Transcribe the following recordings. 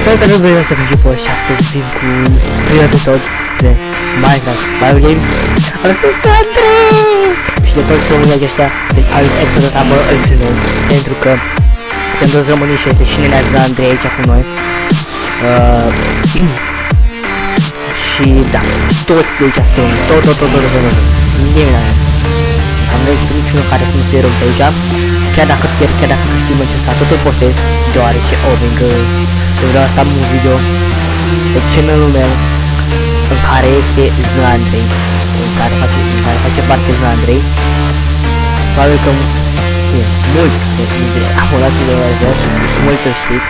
Salutare, băi, asta pe Jipo și astăzi vin cu primul episod de Minecraft Biogames. Am pus Andrei! Și de toți românii ăștia, deci episodul ăsta mă îl filmez, pentru că sunt toți românii și este și nenează Andrei aici cu noi. Și da, toți de aici sunt, tot, nimeni n-a. Am găsit niciunul care să nu fie rău pe aici. Chiar dacă pierd, chiar dacă câștig în acesta, tot îl postez, deoarece că vreau să am un video pe channelul meu în care este Zandrei, în care face parte Zandrei. Probabil că mulți dintre abonații de OSS, mulți o știți.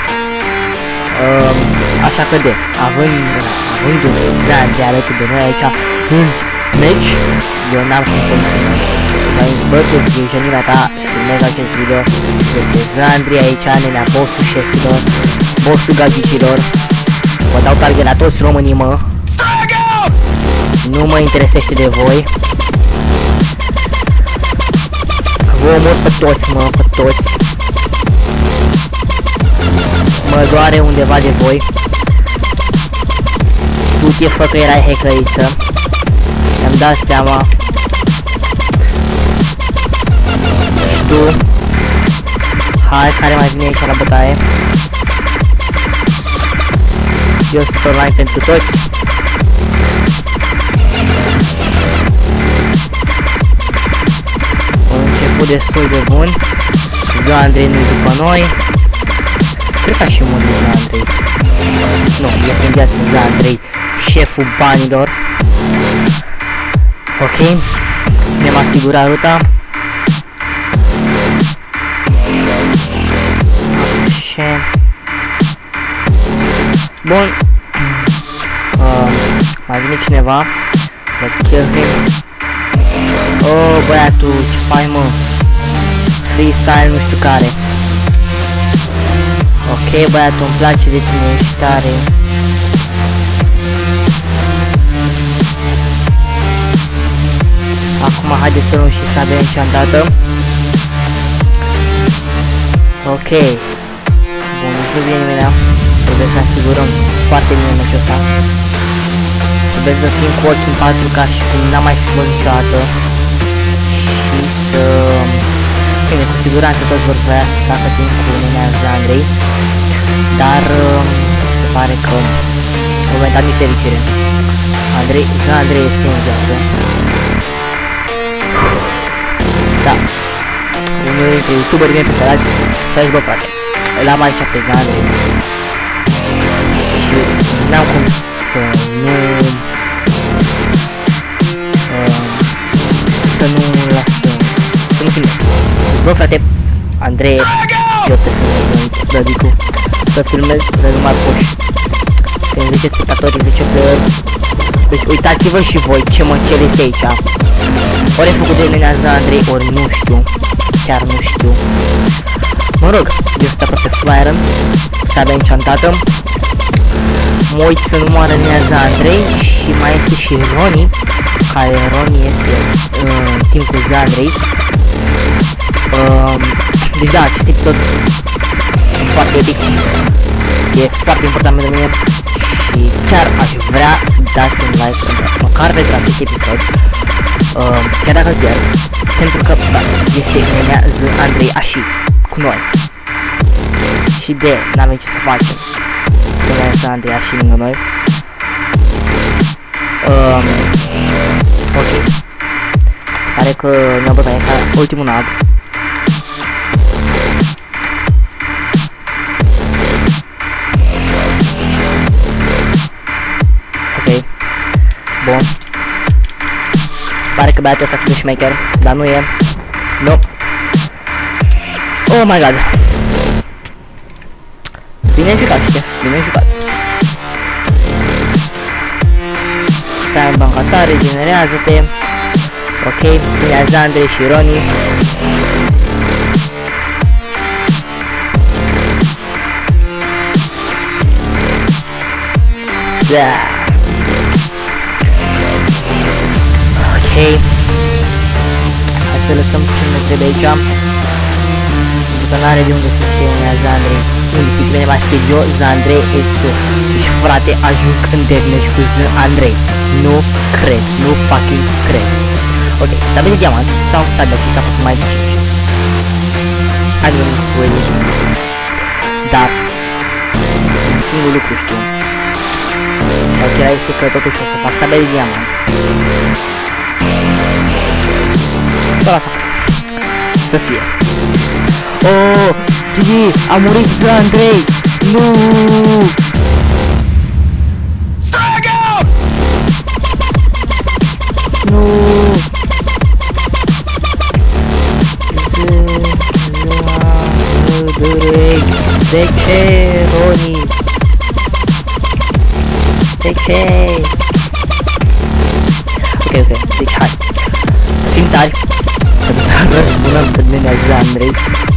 Așa că având Zandrei alături de noi aici în meci, eu n-am cum să dar bătut grijănirea ta, filmez acest video despre Zandrei aici, nenea bossul șefilor, bossul gazicilor. Vă dau target la toți românii, mă. Nu mă interesește de voi. Vă omor pe toți, mă, pe toți. Mă doare undeva de voi. Tu te fă că erai hackerăiță. Mi-am dat seama. Tu. Hai, care mai vine aici la bătaie. Eu sunt online pentru toți. Un început destul de bun. Zandrei nu-i după noi. Cred că și mult de Zandrei. Nu, e prin viață Zandrei, șeful banilor. Ok, ne-am asigurat ruta. Bun. Mai vine cineva. Let's kill him. Oh, băiatul, ce faci, mă? Freestyle nu știu care. Ok, băiatul, îmi place de tine, ești tare. Acum haideți să luăm și sabia enchantată. Ok. Bun, nu vine nimeni. Trebuie să asigurăm foarte bine meciul ăsta. Trebuie să fim cu ochii în 4K și când n-am mai făcut niciodată. Și să... Bine, cu siguranță toți vor vrea să facă timp cu nenează Andrei. Dar se pare că momentan e fericire. Andrei este în viață. Da. Unul dintre youtuberii mei preferați. Stai-ți, bă, frate. Îl am aici pe Zandrei. Și n-am cum să nu... să nu las... să nu filmez. Bă, frate, Andrei, eu te filmez, Dadicu. Să filmez, să nu mai poși. Când 10 spectatori, 10 player. Deci uitați-vă și voi ce măcel este aici. Ori e făcut de nenează Andrei, ori nu știu. Chiar nu știu. Mă rog, eu stau pe flyer, sabia enchantată. Mă uit să nu moară nenează Andrei și mai este și Roni, care Roni este în timp cu Zandrei. Deci da, acest episod e foarte epic. E foarte important pentru mine și chiar aș vrea să dați un like măcar pentru acest episod. Chiar dacă pierd, pentru că este nenează Andrei așa cu noi. Și de n-avem ce să facem. Nenează Andrei așa lângă noi. Ok. Se pare că ne-a bătaie ca ultimul nab. Ok. Bun. Se pare că băiatul ăsta este șmecher, dar nu e. Nu. Oh my god. Bine jucat, știi? Bine jucat. Stai în banca ta, regenerează-te. Ok, vine Zandrei și Roni. Da. Ok. Hai să lăsăm ce ne trebuie aici. Pentru că n-are de unde să fie un Zandrei. Uite bine mai scris eu, Andrei este. Și frate, ajung în Deathmatch cu Andrei. Nu cred, nu fucking cred. Ok, s-a venit diamant sau s-a dat și s-a făcut mai dificil. Hai nu voi nici. Dar singurul lucru știu. Ok, este că totuși o să fac s-a venit diamant. Doar asta. Să fie. Oh, Gigi, a murit Andrei! Nu! Nu! De ce, Roni? De ce? Ok, deci hai. Fim tari. Să răzbunăm cât de ne-a Andrei.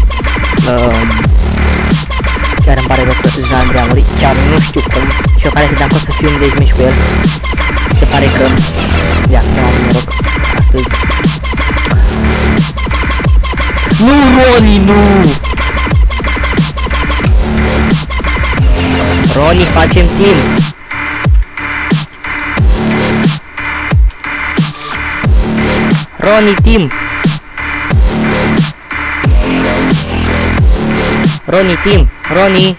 Chiar îmi pare rău că Andrei a murit. Chiar nu știu cum. Și eu care credeam că o să fiu un dezmici cu el. Se pare că... Ia, nu am noroc. Astăzi. Nu, Roni, nu! Roni, facem timp! Roni, timp! Roni, timp! Roni!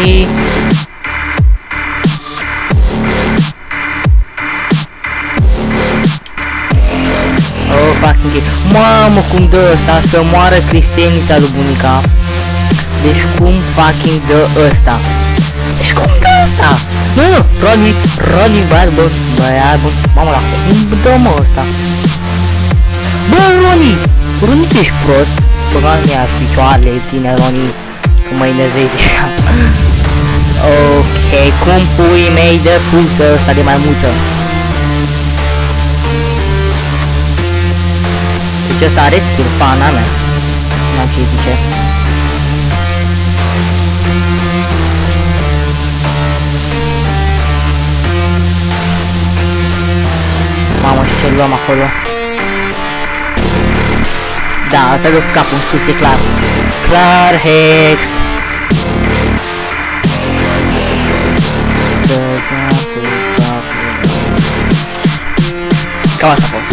Oh, fucking mamă, cum dă ăsta să moară Cristenița lui bunica. Deci cum fucking dă ăsta? Deci cum dă ăsta? Nu, Roni, băiat bun, mamă la cum dă mă ăsta? Bă, Roni, tu ești prost? Băga mi-a picioarele tine, Roni, că mă enervezi așa. Ok, cum pui mei de pulsă ăsta de mai multă? Deci ăsta are skill, fana mea. N-am ce zice. Mamă, și ce luăm acolo? Da, asta dă capul în sus, e clar. Clar, Hex! Cam asta a fost.